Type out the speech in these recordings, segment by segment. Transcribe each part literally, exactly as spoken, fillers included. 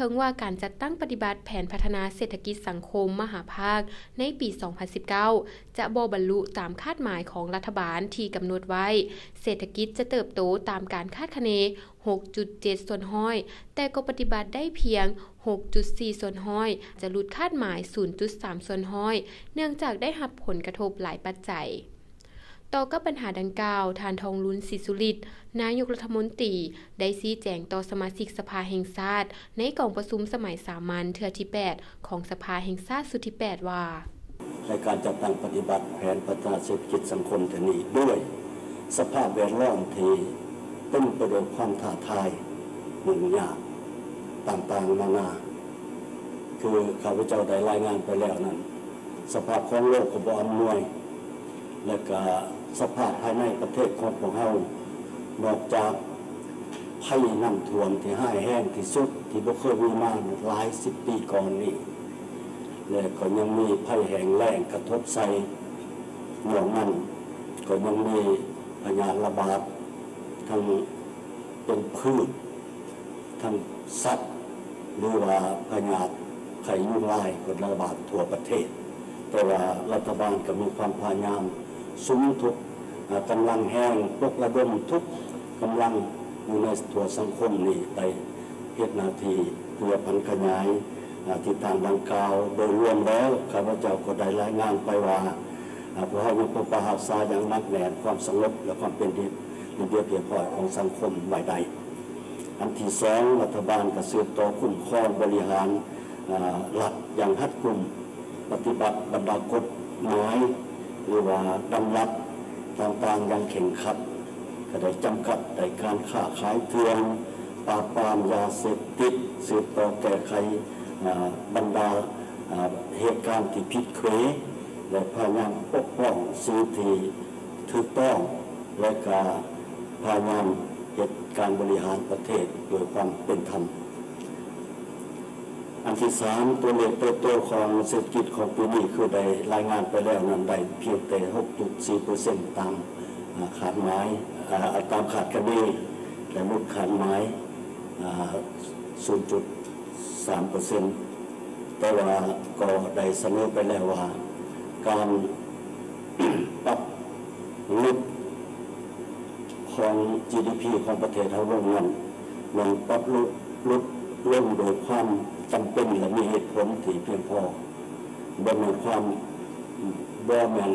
ถึงว่าการจัดตั้งปฏิบัติแผนพัฒนาเศรษฐกิจสังคมมหาภาคในปี สองพันสิบเก้า จะบ่บรรลุตามคาดหมายของรัฐบาลที่กำหนดไว้เศรษฐกิจจะเติบโตตามการคาดคะเน หกจุดเจ็ด ส่วนห้อยแต่ก็ปฏิบัติได้เพียง หกจุดสี่ ส่วนห้อยจะหลุดคาดหมาย ศูนย์จุดสาม ส่วนห้อยเนื่องจากได้รับผลกระทบหลายปัจจัยต่อกับปัญหาดังกล่าวท่านทองลุ้นศรีสุฤทธิ์นายกรัฐมนตรีได้ชี้แจงต่อสมาชิกสภาแห่งชาติในกองประชุมสมัยสามัญเทื่อที่แปดของสภาแห่งชาติสุดที่แปดว่าในการจัดตั้งปฏิบัติแผนพัฒนาเศรษฐกิจสังคมแห่งนี้ด้วยสภาพแวดล้อมที่เป็นไปด้วยความท้าทายยุ่งยากต่างๆนานาคือข้าพเจ้าได้รายงานไปแล้วนั้นสภาพของโลกก็บ่อำนวยและก็สภาพภายในประเทศของพวกเรานอกจากภัยน้ำท่วมที่ห้ายแห้งที่สุดที่บ่เคยมีมาหลายสิบปีก่อนนี้และก็ยังมีภัยแห้งแล้งกระทบใส่หมู่นั้นก็ยังมีพยาธิระบาดทั้งเป็นพืชทั้งสัตว์หรือว่าพยาธิไข้ยุงลายก็ระบาดทั่วประเทศแต่ว่ารัฐบาลก็มีความพยายามสุมทุกกำลังแห้งพวกระดมทุกกำลังอยู่ในตัวสังคมนี้ไปเฮ็ดหน้าที่เพื่อพันขยายทิศทางดังกล่าวโดยรวมแล้วข้าพเจ้าก็ได้รายงานไปว่าพวกเรายังคงประหัตถาอย่างนักแน่นความสงบและความเป็นระเบียบเรียบร้อยของสังคมไว้ใดอันที่สองรัฐบาลก็สืบต่อคุ้มครองบริหารหลักอย่างรัดกุมปฏิบัติบรรดากฎหมายหรือว่าดำรัสต่างๆอย่างเข่งขัดก็ได้จำกัดในการค้าขายเถื่อนปราบปรามยาเสพติดสืบต่อแก้ไขบรรดาเหตุการณ์ที่ผิดเขยและพยายามปกป้องสิ่งที่ถูกต้องและการพยายามเหตุการบริหารประเทศโดยความเป็นธรรมอันที่สามตัวเลขเติบโตของเศรษฐกิจของปีนี้คือได้รายงานไปแล้วนั้นได้เพียงแต่ หกจุดสี่เปอร์เซ็นต์ ตามขาดหมายตามขาดคะเนและลดขาดหมาย ศูนย์จุดสามเปอร์เซ็นต์ แต่ว่าก็ได้เสนอไปแล้วว่าการปรับลดของ จี ดี พี ของประเทศเราลงนั้นมันปรับลดลดลงโดยความจำเป็นและมีเหตุผลที่เพียงพอบ่มีความบ่แม่น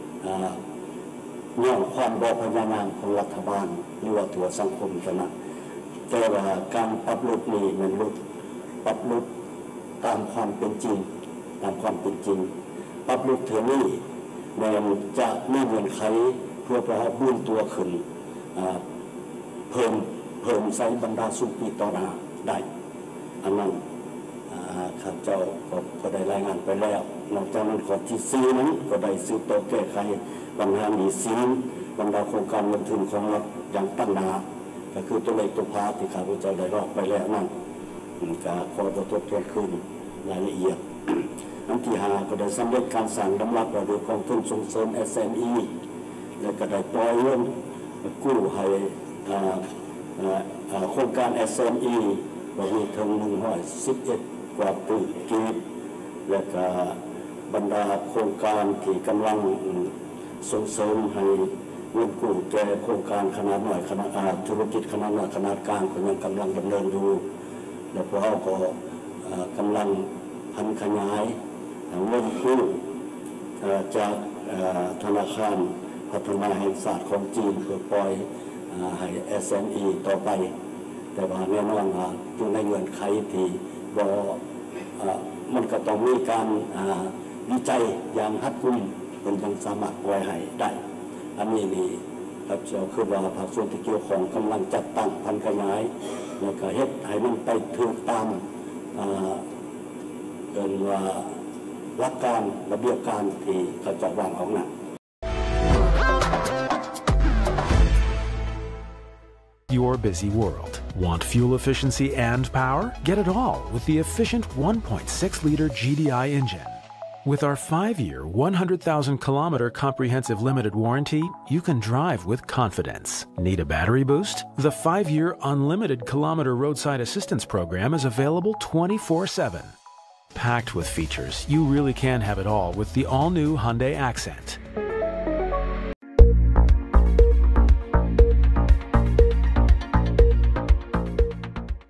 ย่อความบ่พยายามของรัฐบาลหรือว่าตัวสังคมกันนะแต่ว่าการปรับลดนี้มันลดปรับลดตามความเป็นจริงตามความเป็นจริงปรับลดเท่านี้มันจะมีเงื่อนไขเพื่อให้บุญตัวขึ้นเพิ่มเพิ่มใส่บรรดาสุปีต่อหน้าได้อันนั้นข้าเจ้าก็ได้รายงานไปแล้วนอกจากนั้นข้อที่สี่นั้นก็ได้สืบต่อแก้ไขปัญหาหนี้สินบรรดาโครงการลงทุนของรัฐอย่างตั้งหน้าก็คือตัวเลขตัวพาที่ข้าพเจ้าได้รอบไปแล้วนั่นก็ขอทบทวนคืนรายละเอียดอันที่ห้าก็ได้สำเร็จการสั่งดำรับโดยกองทุนส่งเสริม เอส เอ็ม อี และก็ได้ปล่อยเงินกู้ให้โครงการ เอส เอ็ม อี ก็มีถึงหนึ่งร้อยสิบเอ็ดกว่าปีกีบและก็บรรดาโครงการที่กำลังส่งเสริมให้เงินกู้แก่โครงการขนาดน้อยขนาดธุรกิจขนาดน้อยขนาดกลางก็ยังกำลังดำเนินอยู่และพวกเราก็กำลังพันขยายเงินกู้จากธนาคารพัฒนาแห่งชาติของจีนเพื่อปล่อยให้ เอส เอ็ม อี ต่อไปแต่ว่าแน่นอนว่าอยู่ในเงื่อนไขที่บ่มันก็ต้องมีการวิจัยอย่างรัดกุมเป็นยังสามารถปล่อยให้ได้อันนี้นี่ครับเจ้าคือว่าภาคส่วนที่เกี่ยวข้องกำลังจัดตั้งพันขยายแล้วก็เฮ็ดให้มันไปถึงตามเกินว่าหลักการระเบียบการที่เขาจะวางออกนั้น Your busy world. Want fuel efficiency and power? Get it all with the efficient one point six liter G D I engine. With our five-year, one hundred thousand kilometer comprehensive limited warranty, you can drive with confidence. Need a battery boost? The five-year unlimited kilometer roadside assistance program is available twenty-four seven. Packed with features, you really can have it all with the all-new Hyundai Accent.